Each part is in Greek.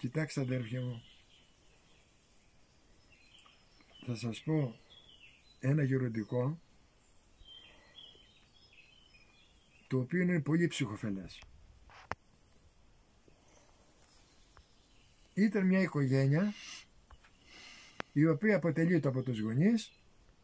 Κοιτάξτε αδέρφια μου, θα σας πω ένα γεροντικό το οποίο είναι πολύ ψυχοφελές. Ήταν μια οικογένεια η οποία αποτελείται από τους γονείς,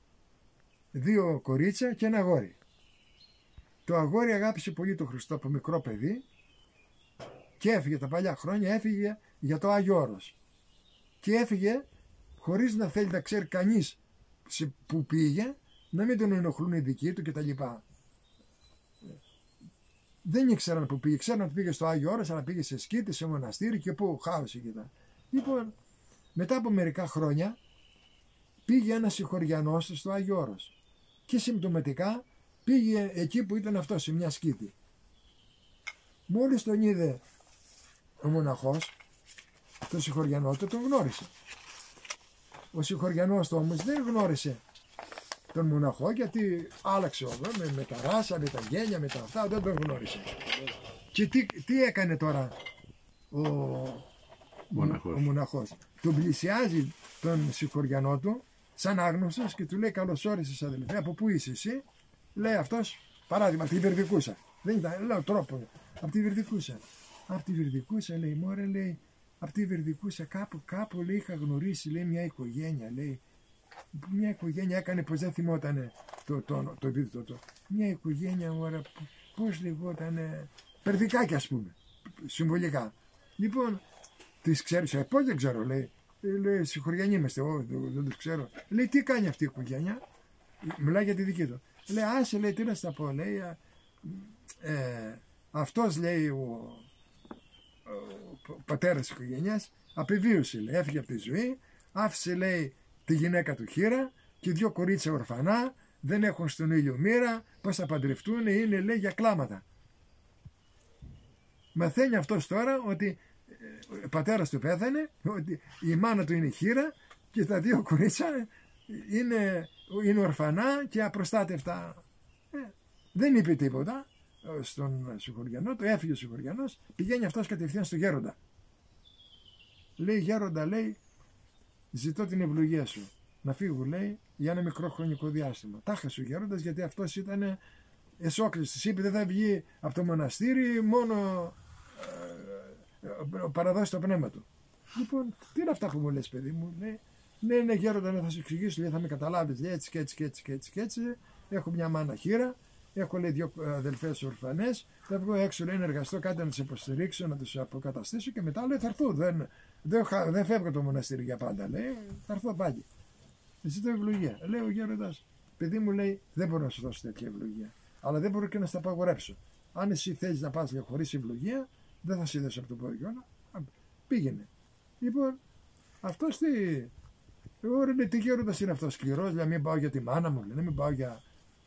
2 κορίτσια και ένα αγόρι. Το αγόρι αγάπησε πολύ τον Χριστό από μικρό παιδί και έφυγε τα παλιά χρόνια, έφυγε για το Άγιο Όρος και έφυγε χωρίς να θέλει να ξέρει κανείς που πήγε, να μην τον ενοχλούν οι δικοί του κτλ. Δεν ήξεραν που πήγε, ξέραν ότι πήγε στο Άγιο Όρος, αλλά πήγε σε σκήτη, σε μοναστήρι και που χάωσε και τα. Λοιπόν, μετά από μερικά χρόνια πήγε ένας συγχωριανός στο Άγιο Όρος και συμπτωματικά πήγε εκεί που ήταν αυτό, σε μια σκήτη. Μόλις τον είδε ο μοναχός, τον συγχωριανό του, τον γνώρισε. Ο συγχωριανός του όμως δεν γνώρισε τον μοναχό, γιατί άλλαξε με τα ράσα, με τα γένια, με τα αυτά, δεν τον γνώρισε. Και τι έκανε τώρα ο μοναχός. Τον πλησιάζει τον συγχωριανό του σαν άγνωστος και του λέει: καλώς όρισες αδελφέ, από πού είσαι εσύ? Λέει αυτός, παράδειγμα, από τη Βερδικούσα. Δεν ήταν, λέω τρόπο, από τη Βερδικούσα. Από τη Βερδικούσα, λέει, μωρέ, λέει, από τη Βερδικούσα κάπου λέει, είχα γνωρίσει, λέει, μια οικογένεια, λέει. Μια οικογένεια έκανε, πως δεν θυμότανε το επίθετο. Μια οικογένεια, μωρέ, πώς λεγότανε, Περδικάκια, ας πούμε, συμβολικά. Λοιπόν, τις ξέρεις? Πώς δεν ξέρω, λέει. Λέει, συγχωριανοί είμαστε, δεν τους ξέρω. Λέει, τι κάνει αυτή η οικογένεια? Μιλάει για τη δική του. Λέει, άσε, λέει, τι να στα πω, λέει, αυτός, λέει, ο πατέρας της οικογένειας απεβίωσε, λέει, έφυγε από τη ζωή, άφησε, λέει, τη γυναίκα του χείρα και 2 κορίτσια ορφανά, δεν έχουν στον ήλιο μοίρα, πώς θα παντρευτούν, είναι, λέει, για κλάματα. Μαθαίνει αυτός τώρα ότι ο πατέρας του πέθανε, ότι η μάνα του είναι χείρα και τα 2 κορίτσια είναι ορφανά και απροστάτευτα. Δεν είπε τίποτα στον συγχωριανό, το έφυγε ο συγχωριανός, πηγαίνει αυτός κατευθείαν στο γέροντα. Λέει, γέροντα, λέει, ζητώ την ευλογία σου να φύγω, λέει, για ένα μικρό χρονικό διάστημα. Τα χασε ο γέροντας, γιατί αυτός ήταν εσόκλειστος. Είπε, δεν θα βγει από το μοναστήρι, μόνο παραδώσει το πνεύμα του. Λοιπόν, τι είναι αυτά που μου λες, παιδί μου? Λέει, ναι, γέροντα, θα σου εξηγήσω, λέει, θα με καταλάβεις, λέει, έτσι και έτσι. Έχω μια μάνα χείρα, έχω, λέει, 2 αδελφές ορφανές, θα βγω έξω, λέει, να εργαστώ, κάτι να τους υποστηρίξω, να τους αποκαταστήσω και μετά, λέει, θα έρθω. Δεν φεύγω το μοναστήρι για πάντα, λέει, θα έρθω πάλι. Ζητώ ευλογία. Λέει ο γέροντας, παιδί μου, λέει, δεν μπορώ να σου δώσω τέτοια ευλογία, αλλά δεν μπορώ και να στα απαγορέψω. Αν εσύ θέλεις να πας χωρίς ευλογία, δεν θα σε δώσω από το πόδι κιόλα. Πήγαινε. Λοιπόν, αυτός τι γέροντας είναι αυτός, σκληρός, λέει, μην πάω για τη μάνα μου, λέει, μην πάω για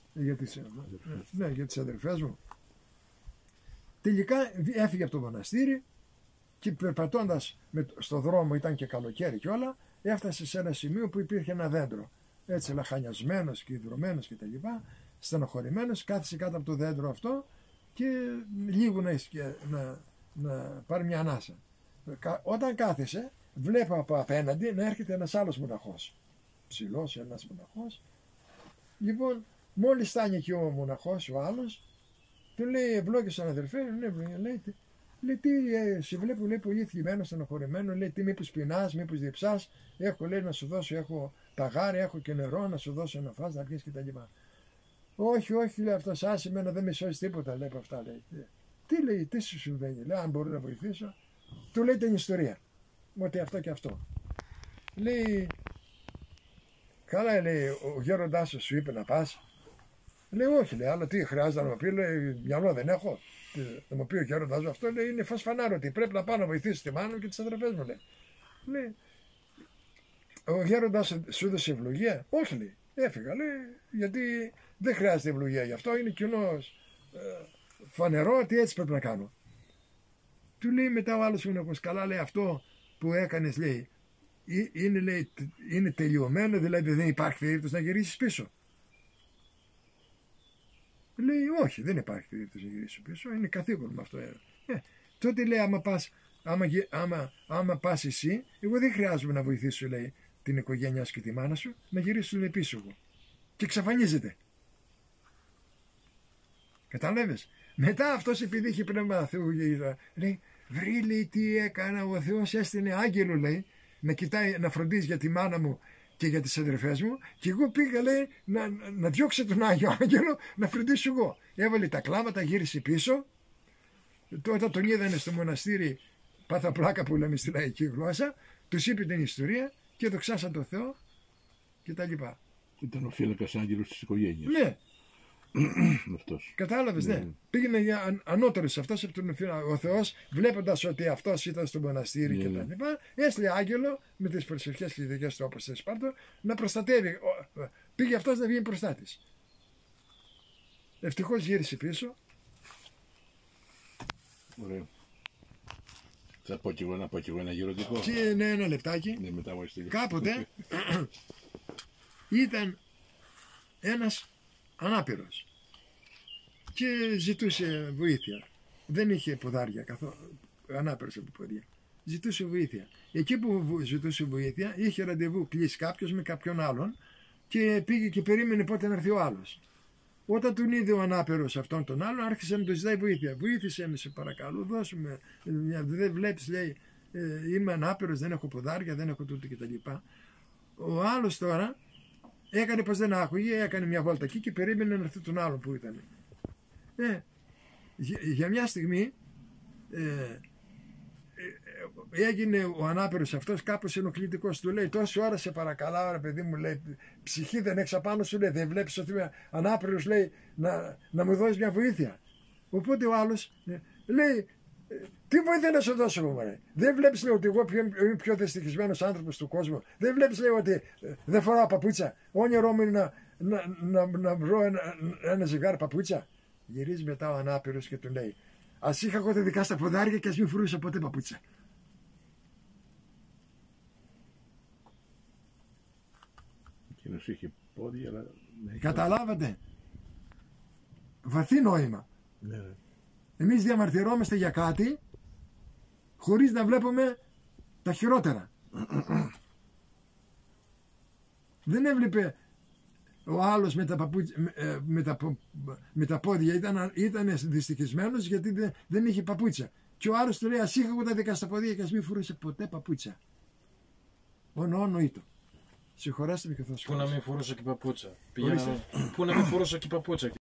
τις αδερφές μου. Τελικά έφυγε από το μοναστήρι και περπατώντας στο δρόμο, ήταν και καλοκαίρι κιόλα, έφτασε σε ένα σημείο που υπήρχε ένα δέντρο. Έτσι λαχανιασμένος και υδρωμένος και τα λοιπά, στενοχωρημένος, κάθισε κάτω από το δέντρο αυτό και λίγο να πάρει μια ανάσα. Όταν κάθισε, βλέπω από απέναντι να έρχεται ένας άλλος μοναχός. Ψηλός ένας μοναχός. Λοιπόν, μόλις φτάνει εκεί ο μοναχός, ο άλλος, του λέει, ευλόγησαν αδερφέ, λέει, τι, σε βλέπω, λέει, πολύ θλιμμένο, στενοχωρημένο, λέει, τι, μήπως πεινάς, μήπως διψάς, έχω, λέει, να σου δώσω, έχω ταγάρι, έχω και νερό, να σου δώσω να φας, να πιεις και τα λοιπά. Όχι, λέει αυτός, άσε εμένα, δεν με σώζει τίποτα, λέει από αυτά, λέει. Τι, λέει, τι σου συμβαίνει, λέει, αν μπορώ να βοηθήσω. Του λέει την ιστορία, ότι αυτό και αυτό. Λέει, καλά, λέει, ο γέροντάς σου είπε να πας? Λέει, όχι, λέει, αλλά τι χρειάζεται να μου πει, λέει, μυαλό δεν έχω. Να μου πει ο γέροντάς μου αυτό, λέει, είναι φανάρο ότι πρέπει να πάω να βοηθήσω τη μάνα μου και τις αδερφές μου, λέει. Ο γέροντάς σου έδωσε ευλογία? Όχι, λέει, έφυγα, λέει, γιατί δεν χρειάζεται ευλογία γι' αυτό, είναι κοινώς φανερό ότι έτσι πρέπει να κάνω. Του λέει μετά ο άλλος μοναχός, καλά, λέει, αυτό που έκανες, λέει, είναι τελειωμένο, δηλαδή δεν υπάρχει περίπτωση να γυρίσεις πίσω? Λέει, όχι, δεν υπάρχει περίπτωση να γυρίσεις πίσω, είναι καθήκον με αυτό. Τότε λέει, άμα πας άμα πας εσύ, εγώ δεν χρειάζομαι να βοηθήσω, λέει, την οικογένειά σου και τη μάνα σου, να γυρίσω, λέει, πίσω εγώ. Και εξαφανίζεται. Κατάλαβες. Μετά αυτός, επειδή είχε πνεύμα Θεού, λέει, βρει, λέει, τι έκανα, ο Θεός έστειλε άγγελο, λέει, να κοιτάει, να φροντίζει για τη μάνα μου και για τις αδερφές μου, και εγώ πήγα, λέει, να διώξω τον Άγιο Άγγελο να φροντίσω εγώ. Έβαλε τα κλάματα, γύρισε πίσω. Τότε τον είδανε στο μοναστήρι, πάθα πλάκα που λέμε στη λαϊκή γλώσσα, τους είπε την ιστορία και δοξάσαν τον Θεό και τα λοιπά. Ήταν ο φύλακας άγγελος της οικογένειας. Ναι. Αυτός. Κατάλαβες, ναι. Πήγαινε για ανώτερος αυτός από τον φύλακα. Ο Θεός, βλέποντας ότι αυτός ήταν στο μοναστήρι και τα λοιπά, έστειλε άγγελο με τις προσευχές και ειδικές του, όπως στη Σπάρτο, να προστατεύει. Πήγε αυτός να βγει μπροστά της. Ευτυχώς γύρισε πίσω. Ωραίο. Θα πω κι εγώ ένα γεροντικό. Και ναι, ένα λεπτάκι. Ναι, μετά κάποτε ήταν ένας ανάπηρος και ζητούσε βοήθεια. Δεν είχε ποδάρια καθόλου, ανάπηρος από ποδιά. Ζητούσε βοήθεια. Εκεί που ζητούσε βοήθεια είχε ραντεβού κλείσει κάποιος με κάποιον άλλον και πήγε και περίμενε πότε να έρθει ο άλλος. Όταν τον είδε ο ανάπηρος αυτόν τον άλλον, άρχισε να του ζητάει βοήθεια. Βοήθησε με, σε παρακαλώ, δώσουμε. Δεν βλέπεις, λέει, είμαι ανάπηρος, δεν έχω ποδάρια, δεν έχω τούτο κτλ. Ο άλλος τώρα έκανε πως δεν άκουγε, έκανε μια βόλτα εκεί και περίμενε να έρθει τον άλλον που ήταν. Για μια στιγμή έγινε ο ανάπηρος αυτός κάπως ενοχλητικός. Του λέει, τόση ώρα σε παρακαλάω, ρε παιδί μου, λέει, ψυχή δεν έχεις απάνω σου, λέει, δεν βλέπεις ότι είμαι ανάπηρος, λέει, να μου δώσεις μια βοήθεια. Οπότε ο άλλος λέει, τι βοήθεια να σου δώσω εγώ, μωρέ. Δεν βλέπεις, λέει, ότι εγώ είμαι πιο δυστυχισμένος άνθρωπος του κόσμου. Δεν βλέπεις, λέει, ότι δεν φοράω παπούτσα. Όνειρό μου είναι να βρω ένα ζευγάρι παπούτσα. Γυρίζει μετά ο ανάπηρος και του λέει, ας είχα εγώ τα δικά στα ποδάρια και ας μην φορούσα ποτέ παπούτσα. Εκείνος είχε πόδια, αλλά... Καταλάβατε. Βαθύ νόημα. Ναι. Εμείς διαμαρτυρόμαστε για κάτι χωρίς να βλέπουμε τα χειρότερα. Δεν έβλεπε ο άλλος με τα πόδια, ήταν δυστυχισμένος γιατί δεν είχε παπούτσα. Και ο άλλος του λέει, ας είχα εγώ τα δικά στα πόδια και ας μην φορούσε ποτέ παπούτσα. Νοήτο. Συγχωράστε με και θα σχολάσω. Πού να μην φορούσα και παπούτσα. Πού να μην φορούσα και παπούτσα.